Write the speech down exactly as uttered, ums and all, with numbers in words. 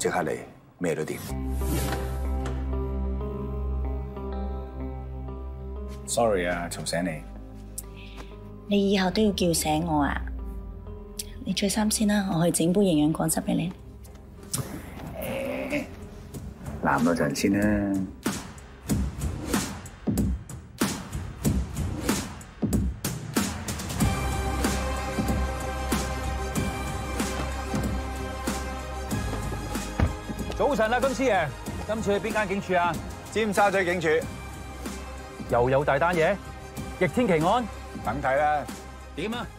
即刻嚟，咩都掂。Sorry 啊，嘈醒你。 你以後都要叫醒我啊！你着衫先啦，我去整杯營養果汁俾你。 攬多陣先啦。 早晨啦，金師爺，今次去邊間警署啊？ 尖沙咀警署， 又有大單嘢，逆天奇案， 等睇啦。 點啊？